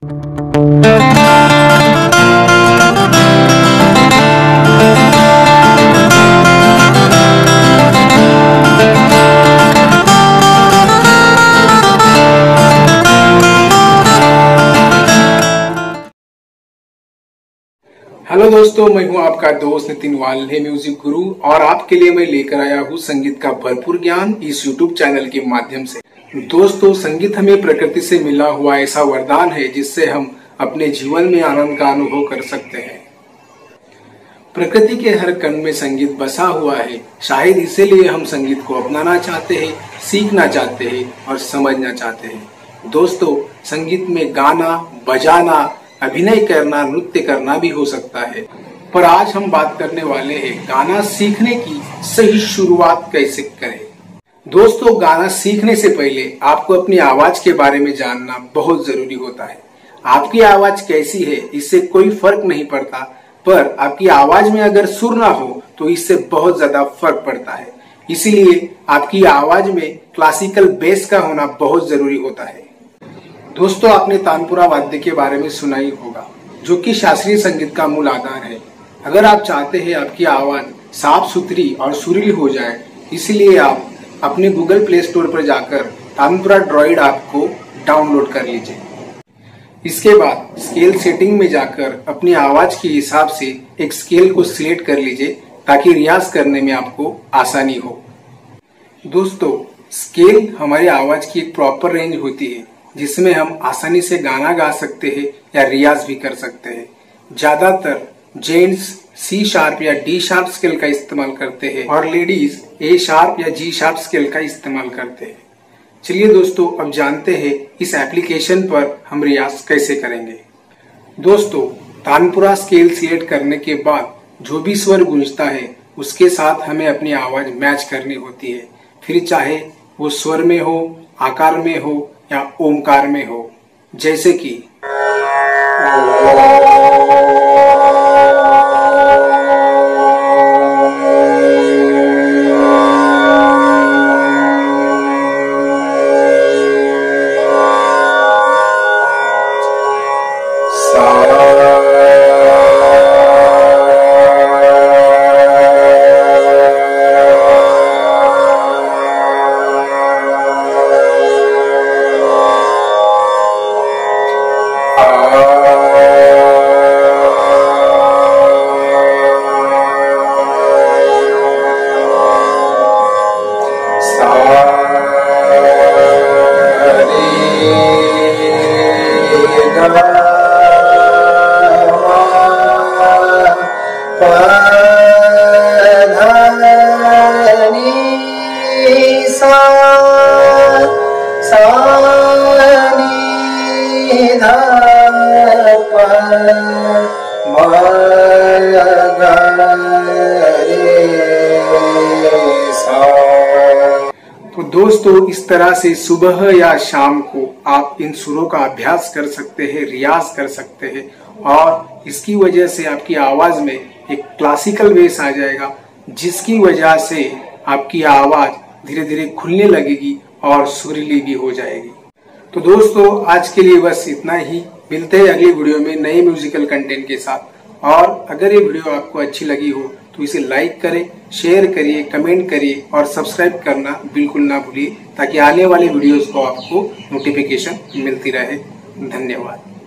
Hello दोस्तों, मैं हूं आपका दोस्त नितिन वाल्हे म्यूजिक गुरु और आपके लिए मैं लेकर आया हूं संगीत का भरपूर ज्ञान इस यूट्यूब चैनल के माध्यम से। दोस्तों, संगीत हमें प्रकृति से मिला हुआ ऐसा वरदान है जिससे हम अपने जीवन में आनंद का अनुभव कर सकते हैं। प्रकृति के हर कण में संगीत बसा हुआ है। शायद इसीलिए हम संगीत को अपनाना चाहते हैं, सीखना चाहते हैं और समझना चाहते हैं। दोस्तों, संगीत में गाना, बजाना, अभिनय करना, नृत्य करना भी हो सकता है। पर आज हम बात करने वाले हैं गाना सीखने की सही शुरुआत कैसे करें। दोस्तों, गाना सीखने से पहले आपको अपनी आवाज के बारे में जानना बहुत जरूरी होता है। आपकी आवाज कैसी है इससे कोई फर्क नहीं पड़ता, पर आपकी आवाज में अगर सुर ना हो तो इससे बहुत ज्यादा फर्क पड़ता है। इसीलिए आपकी आवाज में क्लासिकल बेस का होना बहुत जरूरी होता है। दोस्तों, आपने तानपुरा वाद्य के बारे में सुना ही होगा, जो कि शास्त्रीय संगीत का मूल आधार है। अगर आप चाहते हैं आपकी आवाज साफ सुथरी और सुरीली हो जाए, इसलिए आप अपने गूगल प्ले स्टोर पर जाकर तानपुरा ड्रॉइड ऐप को डाउनलोड कर लीजिए। इसके बाद स्केल सेटिंग में जाकर अपनी आवाज के हिसाब से एक स्केल को सिलेक्ट कर लीजिए ताकि रियाज करने में आपको आसानी हो। दोस्तों, स्केल हमारी आवाज की एक प्रॉपर रेंज होती है जिसमें हम आसानी से गाना गा सकते हैं या रियाज भी कर सकते हैं। ज्यादातर जेंट्स सी शार्प या डी शार्प स्केल का इस्तेमाल करते हैं और लेडीज ए शार्प या जी शार्प स्केल का इस्तेमाल करते हैं। चलिए दोस्तों, अब जानते हैं इस एप्लीकेशन पर हम रियाज कैसे करेंगे। दोस्तों, तानपुरा स्केल सिलेक्ट करने के बाद जो भी स्वर गूंजता है उसके साथ हमें अपनी आवाज मैच करनी होती है, फिर चाहे वो स्वर में हो, आकार में हो या ओमकार में हो। जैसे कि तो दोस्तों, इस तरह से सुबह या शाम को आप इन सुरों का अभ्यास कर सकते हैं, रियाज कर सकते हैं और इसकी वजह से आपकी आवाज में एक क्लासिकल बेस आ जाएगा, जिसकी वजह से आपकी आवाज धीरे धीरे खुलने लगेगी और सुरीली भी हो जाएगी। तो दोस्तों, आज के लिए बस इतना ही। मिलते हैं अगली वीडियो में नए म्यूजिकल कंटेंट के साथ। और अगर ये वीडियो आपको अच्छी लगी हो तो इसे लाइक करें, शेयर करिए, कमेंट करिए और सब्सक्राइब करना बिल्कुल ना भूलिए ताकि आने वाले वीडियोस को आपको नोटिफिकेशन मिलती रहे। धन्यवाद।